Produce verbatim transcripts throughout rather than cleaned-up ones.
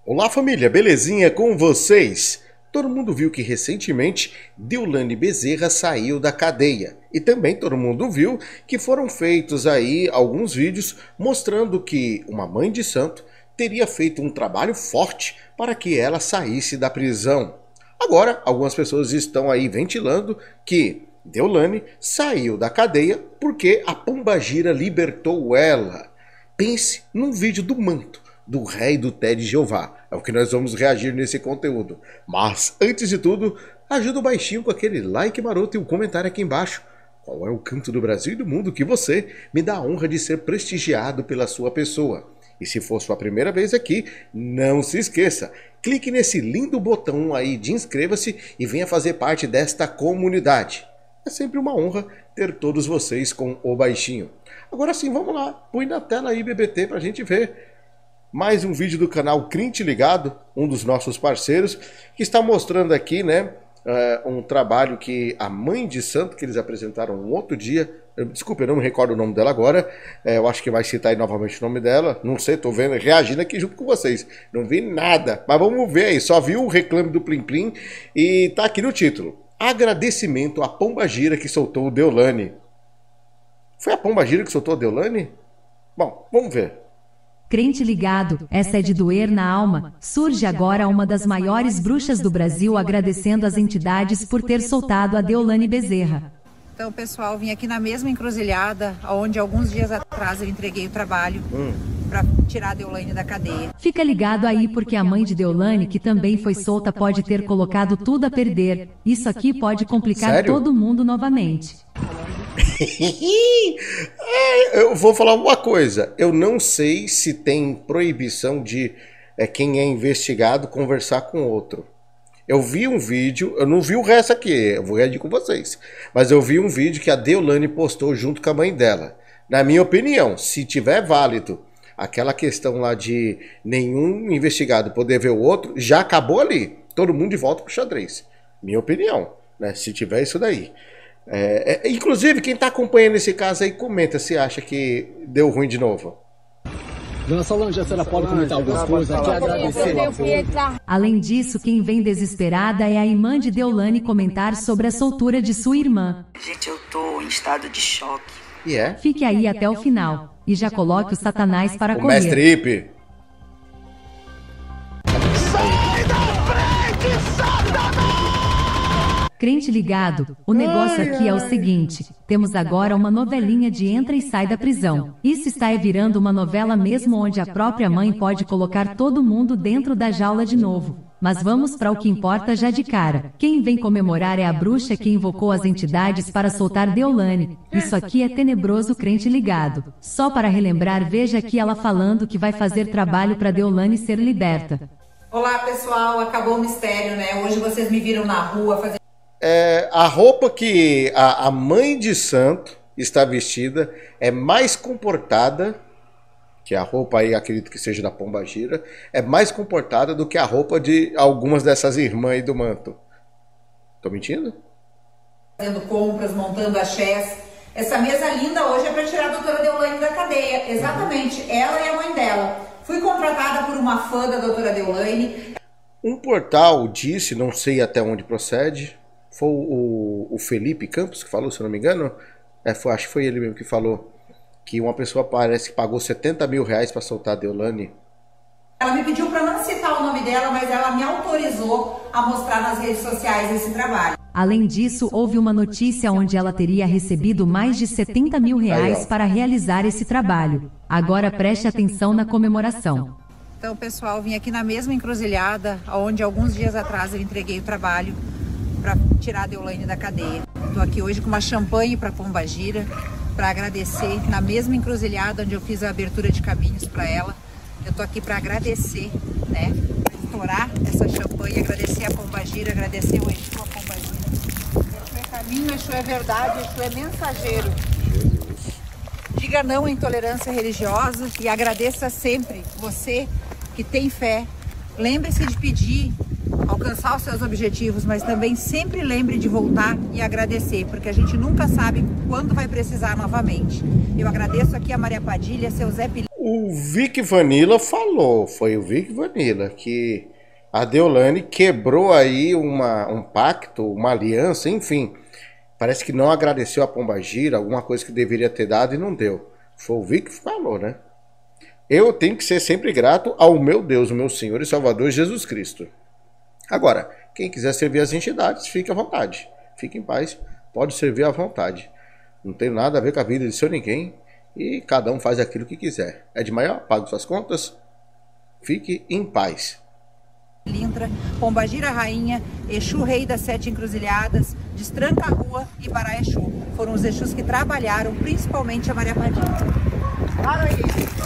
Olá família, belezinha com vocês? Todo mundo viu que recentemente Deolane Bezerra saiu da cadeia. E também todo mundo viu que foram feitos aí alguns vídeos mostrando que uma mãe de santo teria feito um trabalho forte para que ela saísse da prisão. Agora, algumas pessoas estão aí ventilando que Deolane saiu da cadeia porque a Pombagira libertou ela. Pense num vídeo do manto do rei do Té de Jeová. É o que nós vamos reagir nesse conteúdo. Mas, antes de tudo, ajuda o baixinho com aquele like maroto e o um comentário aqui embaixo. Qual é o canto do Brasil e do mundo que você me dá a honra de ser prestigiado pela sua pessoa? E se for sua primeira vez aqui, não se esqueça, clique nesse lindo botão aí de inscreva-se e venha fazer parte desta comunidade. É sempre uma honra ter todos vocês com o baixinho. Agora sim, vamos lá, põe na tela aí B B T pra gente ver. Mais um vídeo do canal Crente Ligado, um dos nossos parceiros, que está mostrando aqui, né, uh, um trabalho que a mãe de santo, que eles apresentaram um outro dia, eu, desculpa, eu não me recordo o nome dela agora, uh, eu acho que vai citar aí novamente o nome dela, não sei, tô vendo, reagindo aqui junto com vocês, não vi nada, mas vamos ver aí, só vi o reclame do Plim Plim e tá aqui no título, agradecimento à Pombagira que soltou o Deolane. Foi a Pombagira que soltou o Deolane? Bom, vamos ver. Crente ligado, essa é de doer na alma. Surge agora uma das maiores bruxas do Brasil agradecendo as entidades por ter soltado a Deolane Bezerra. Então, pessoal, vim aqui na mesma encruzilhada, onde alguns dias atrás eu entreguei o trabalho hum. para tirar a Deolane da cadeia. Fica ligado aí porque a mãe de Deolane, que também foi solta, pode ter colocado tudo a perder. Isso aqui pode complicar Sério? todo mundo novamente. é, eu vou falar uma coisa, eu não sei se tem proibição de é, quem é investigado conversar com outro. Eu vi um vídeo, eu não vi o resto aqui, eu vou reagir com vocês, mas eu vi um vídeo que a Deolane postou junto com a mãe dela. Na minha opinião, se tiver válido aquela questão lá de nenhum investigado poder ver o outro, já acabou ali, todo mundo de volta pro xadrez. Minha opinião, né? Se tiver isso daí. É, é, inclusive, quem está acompanhando esse caso aí, comenta se acha que deu ruim de novo. Dona Solange, a senhora pode comentar algumas coisas aqui, agradecer. Além disso, quem vem desesperada é a irmã de Deolane comentar sobre a soltura de sua irmã. Gente, eu tô em estado de choque. E é? Fique aí até o final e já coloque o Satanás para o correr. Mestre Ipe. Sai da frente, Satanás! Crente ligado, o negócio aqui é o seguinte, temos agora uma novelinha de entra e sai da prisão. Isso está virando uma novela mesmo onde a própria mãe pode colocar todo mundo dentro da jaula de novo. Mas vamos para o que importa já de cara. Quem vem comemorar é a bruxa que invocou as entidades para soltar Deolane. Isso aqui é tenebroso, crente ligado. Só para relembrar, veja aqui ela falando que vai fazer trabalho para Deolane ser liberta. Olá pessoal, acabou o mistério, né? Hoje vocês me viram na rua fazendo... É, a roupa que a, a mãe de santo está vestida é mais comportada, que a roupa aí, acredito que seja da Pombagira, é mais comportada do que a roupa de algumas dessas irmãs aí do manto. Tô mentindo? Fazendo compras, montando axés. Essa mesa linda hoje é para tirar a doutora Deolane da cadeia. Exatamente, uhum. Ela e a mãe dela. Fui contratada por uma fã da doutora Deolane. Um portal disse, não sei até onde procede, foi o, o Felipe Campos que falou, se eu não me engano, é, foi, acho que foi ele mesmo que falou, que uma pessoa parece que pagou setenta mil reais para soltar a Deolane. Ela me pediu para não citar o nome dela, mas ela me autorizou a mostrar nas redes sociais esse trabalho. Além disso, houve uma notícia onde ela teria recebido mais de setenta mil reais para realizar esse trabalho. Agora preste atenção na comemoração. Então, pessoal, vim aqui na mesma encruzilhada, onde alguns dias atrás eu entreguei o trabalho para tirar a Deolane da cadeia. Estou aqui hoje com uma champanhe para Pombagira, para agradecer, na mesma encruzilhada onde eu fiz a abertura de caminhos para ela. Eu estou aqui para agradecer, né, para estourar essa champanhe, agradecer a Pombagira, agradecer o Exu, a Pombagira. Exu é caminho, Exu é verdade, Exu é mensageiro. Diga não à intolerância religiosa e agradeça sempre você que tem fé. Lembre-se de pedir, alcançar os seus objetivos, mas também sempre lembre de voltar e agradecer, porque a gente nunca sabe quando vai precisar novamente. Eu agradeço aqui a Maria Padilha, seu Zé Pilinha. O Vic Vanilla falou, foi o Vic Vanilla, que a Deolane quebrou aí uma, um pacto, uma aliança, enfim. Parece que não agradeceu a Pombagira, alguma coisa que deveria ter dado e não deu. Foi o Vic que falou, né? Eu tenho que ser sempre grato ao meu Deus, o meu Senhor e Salvador Jesus Cristo. Agora, quem quiser servir as entidades, fique à vontade. Fique em paz, pode servir à vontade. Não tem nada a ver com a vida de seu ninguém. E cada um faz aquilo que quiser. É de maior, pague suas contas. Fique em paz. Lintra, Pombagira Rainha, Exu Rei das Sete Encruzilhadas, Destranca a Rua e Bará Exu. Foram os Exus que trabalharam, principalmente a Maria Padilha. Para aí!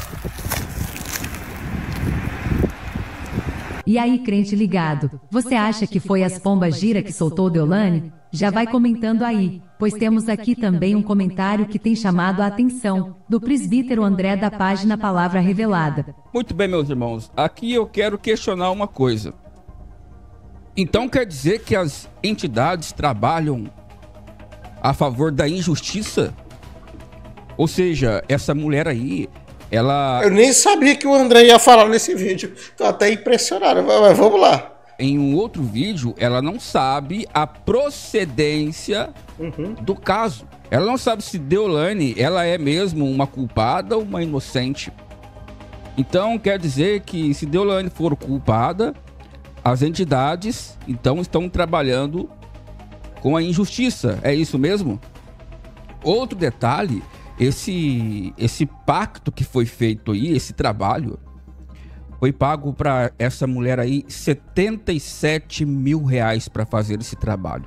E aí, crente ligado, você acha que foi as Pombagira que soltou Deolane? Já vai comentando aí, pois temos aqui também um comentário que tem chamado a atenção, do presbítero André da página Palavra Revelada. Muito bem, meus irmãos, aqui eu quero questionar uma coisa. Então quer dizer que as entidades trabalham a favor da injustiça? Ou seja, essa mulher aí, ela... Eu nem sabia que o André ia falar nesse vídeo. Tô até impressionado, mas vamos lá. Em um outro vídeo, ela não sabe a procedência uhum. do caso. Ela não sabe se Deolane, ela é mesmo uma culpada ou uma inocente. Então, quer dizer que se Deolane for culpada, as entidades, então, estão trabalhando com a injustiça. É isso mesmo? Outro detalhe, esse, esse pacto que foi feito aí, esse trabalho... Foi pago para essa mulher aí setenta e sete mil reais para fazer esse trabalho.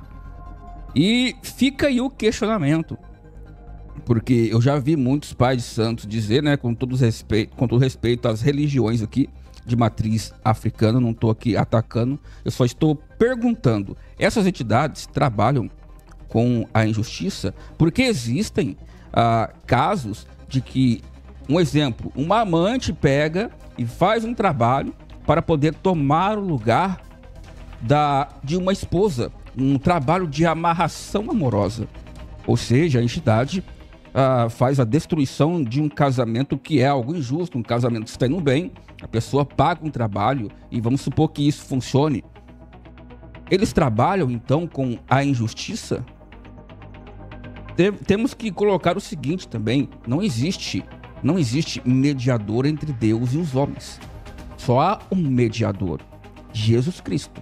E fica aí o questionamento. Porque eu já vi muitos pais de santos dizer, né, com todo respeito, com todo respeito às religiões aqui de matriz africana, não estou aqui atacando, eu só estou perguntando. Essas entidades trabalham com a injustiça porque existem ah, casos de que, um exemplo, uma amante pega... e faz um trabalho para poder tomar o lugar da, de uma esposa. Um trabalho de amarração amorosa. Ou seja, a entidade ah, faz a destruição de um casamento que é algo injusto, um casamento que está indo bem. A pessoa paga um trabalho e vamos supor que isso funcione. Eles trabalham, então, com a injustiça? Tem, temos que colocar o seguinte também. Não existe... Não existe mediador entre Deus e os homens. Só há um mediador, Jesus Cristo.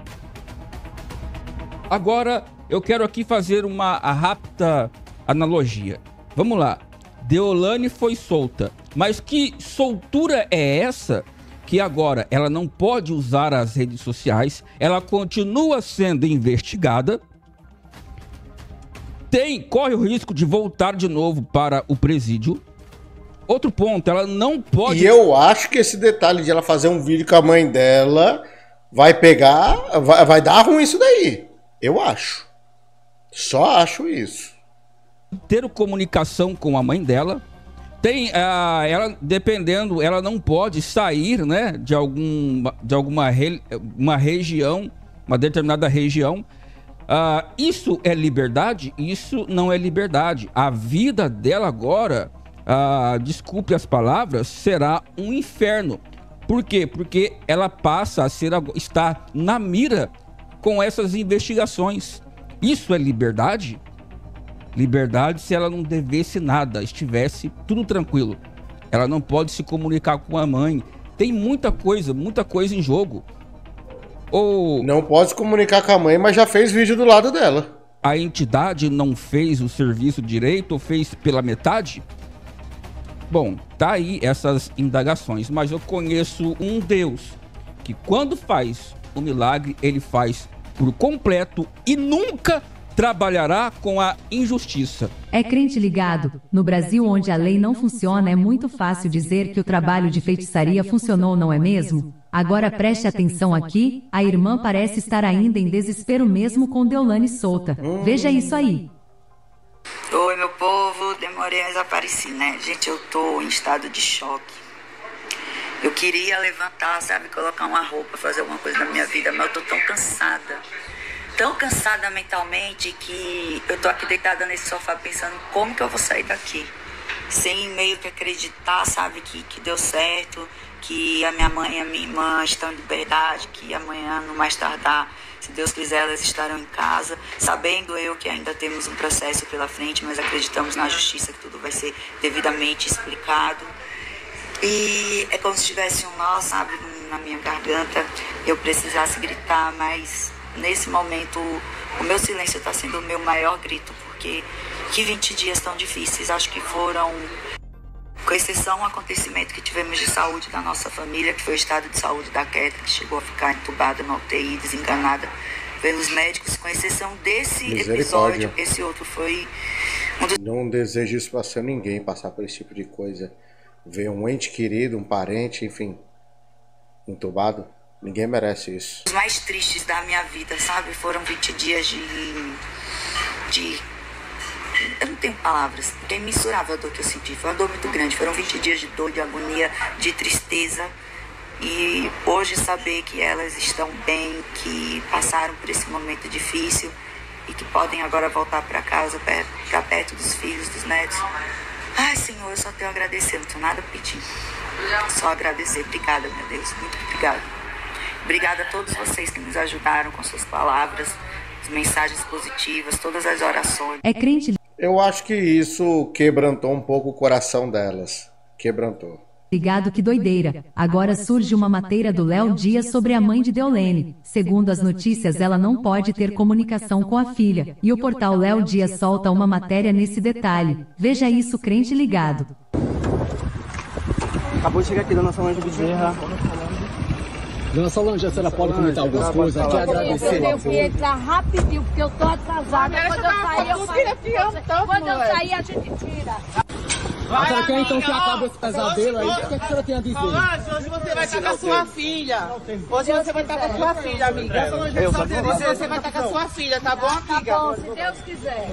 Agora, eu quero aqui fazer uma rápida analogia. Vamos lá. Deolane foi solta. Mas que soltura é essa que agora ela não pode usar as redes sociais? Ela continua sendo investigada. Tem, corre o risco de voltar de novo para o presídio. Outro ponto, ela não pode... E eu acho que esse detalhe de ela fazer um vídeo com a mãe dela vai pegar... Vai, vai dar ruim isso daí. Eu acho. Só acho isso. Ter comunicação com a mãe dela. Tem, uh, ela, dependendo, ela não pode sair, né, de, algum, de alguma re, uma região, uma determinada região. Uh, isso é liberdade? Isso não é liberdade. A vida dela agora... Ah, desculpe as palavras, será um inferno. Por quê? Porque ela passa a ser, está na mira com essas investigações. Isso é liberdade? Liberdade se ela não devesse nada, estivesse tudo tranquilo. Ela não pode se comunicar com a mãe. Tem muita coisa, muita coisa em jogo. Ou... Não pode se comunicar com a mãe, mas já fez vídeo do lado dela. A entidade não fez o serviço direito ou fez pela metade? Bom, tá aí essas indagações, mas eu conheço um Deus que quando faz o milagre, ele faz por completo e nunca trabalhará com a injustiça. É crente ligado, no Brasil onde a lei não funciona é muito fácil dizer que o trabalho de feitiçaria funcionou, não é mesmo? Agora preste atenção aqui, a irmã parece estar ainda em desespero mesmo com Deolane solta. Veja isso aí. Oi, meu povo, demorei, mas apareci, né? Gente, eu tô em estado de choque. Eu queria levantar, sabe, colocar uma roupa, fazer alguma coisa na minha vida, mas eu tô tão cansada. Tão cansada mentalmente que eu tô aqui deitada nesse sofá pensando como que eu vou sair daqui. sem meio que acreditar, sabe, que, que deu certo, que a minha mãe e a minha irmã estão em liberdade, que amanhã, no mais tardar, se Deus quiser, elas estarão em casa, sabendo eu que ainda temos um processo pela frente, mas acreditamos na justiça que tudo vai ser devidamente explicado. E é como se tivesse um nó, sabe, na minha garganta, eu precisasse gritar, mas nesse momento o meu silêncio está sendo o meu maior grito, porque que vinte dias tão difíceis, acho que foram, com exceção ao acontecimento que tivemos de saúde da nossa família, que foi o estado de saúde da Kathleen, que chegou a ficar entubada na U T I, desenganada pelos médicos, com exceção desse episódio, esse outro foi um dos... Não desejo isso para ninguém, passar por esse tipo de coisa. Ver um ente querido, um parente, enfim, entubado. Ninguém merece isso. Os mais tristes da minha vida, sabe? Foram vinte dias de... de... Eu não tenho palavras, porque é imensurável a dor que eu senti. Foi uma dor muito grande. Foram vinte dias de dor, de agonia, de tristeza. E hoje saber que elas estão bem, que passaram por esse momento difícil e que podem agora voltar para casa, para perto dos filhos, dos netos. Ai, Senhor, eu só tenho a agradecer, não tenho nada a pedir. Só agradecer. Obrigada, meu Deus. Muito obrigada. Obrigada a todos vocês que nos ajudaram com suas palavras, as mensagens positivas, todas as orações. É crente. Eu acho que isso quebrantou um pouco o coração delas. Quebrantou. Ligado, que doideira. Agora surge uma matéria do Léo Dias sobre a mãe de Deolane. Segundo as notícias, ela não pode ter comunicação com a filha. E o portal Léo Dias solta uma matéria nesse detalhe. Veja isso, crente ligado. Acabou de chegar aqui, dona Solange Bezerra. Dona Solange, a senhora pode comentar algumas coisas aqui, agradecer. Eu tenho que entrar rapidinho, porque eu tô atrasada. Quando eu sair, eu faço. Quando eu sair, a gente tira. A senhora quer então que acabe esse pesadelo aí? O que a senhora tem a dizer? Hoje você vai estar com a sua filha. Hoje você vai estar com a sua filha, amiga. Hoje você vai estar com a sua filha, tá bom, amiga? Tá bom, se Deus quiser.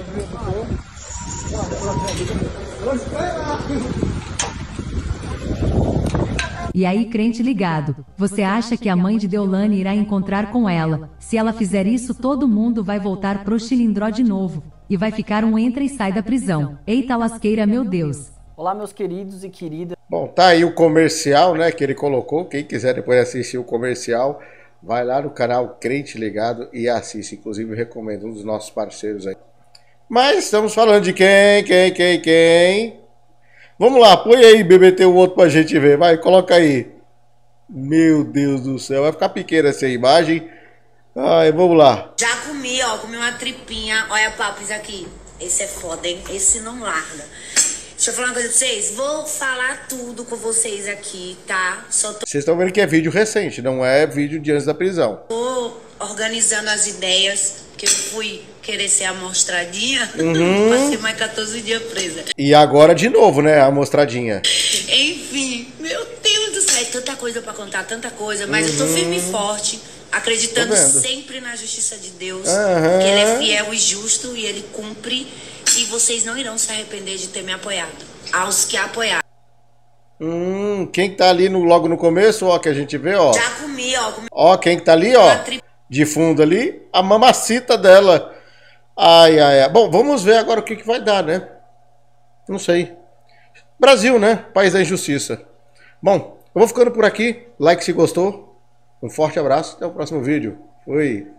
E aí, crente ligado, você acha que a mãe de Deolane irá encontrar com ela? Se ela fizer isso, todo mundo vai voltar pro Chilindró de novo. E vai ficar um entra e sai da prisão. Eita lasqueira, meu Deus. Olá, meus queridos e queridas. Bom, tá aí o comercial, né, que ele colocou. Quem quiser depois assistir o comercial, vai lá no canal Crente Ligado e assiste. Inclusive, eu recomendo um dos nossos parceiros aí. Mas estamos falando de quem, quem, quem, quem... Vamos lá, põe aí, B B T, o outro pra gente ver. Vai, coloca aí. Meu Deus do céu, vai ficar pequena essa imagem. Ai, vamos lá. Já comi, ó, comi uma tripinha. Olha, papos, aqui. Esse é foda, hein? Esse não larga. Deixa eu falar uma coisa pra vocês. Vou falar tudo com vocês aqui, tá? Só tô... Vocês estão vendo que é vídeo recente, não é vídeo de antes da prisão. Tô organizando as ideias, porque eu fui querer ser amostradinha. Uhum. Passei mais quatorze dias presa. E agora de novo, né, a amostradinha. Enfim, meu Deus do céu, é tanta coisa pra contar, tanta coisa. Mas uhum. eu tô firme e forte, acreditando sempre na justiça de Deus. Uhum. Que Ele é fiel e justo e Ele cumpre. E vocês não irão se arrepender de ter me apoiado. Aos que apoiaram. Hum, quem que tá ali no, logo no começo, ó, que a gente vê, ó. Já comi, ó. Comi... Ó, quem que tá ali, ó, de fundo ali, a mamacita dela. Ai, ai, ai. Bom, vamos ver agora o que que vai dar, né? Não sei. Brasil, né? País da injustiça. Bom, eu vou ficando por aqui. Like se gostou. Um forte abraço. Até o próximo vídeo. Fui.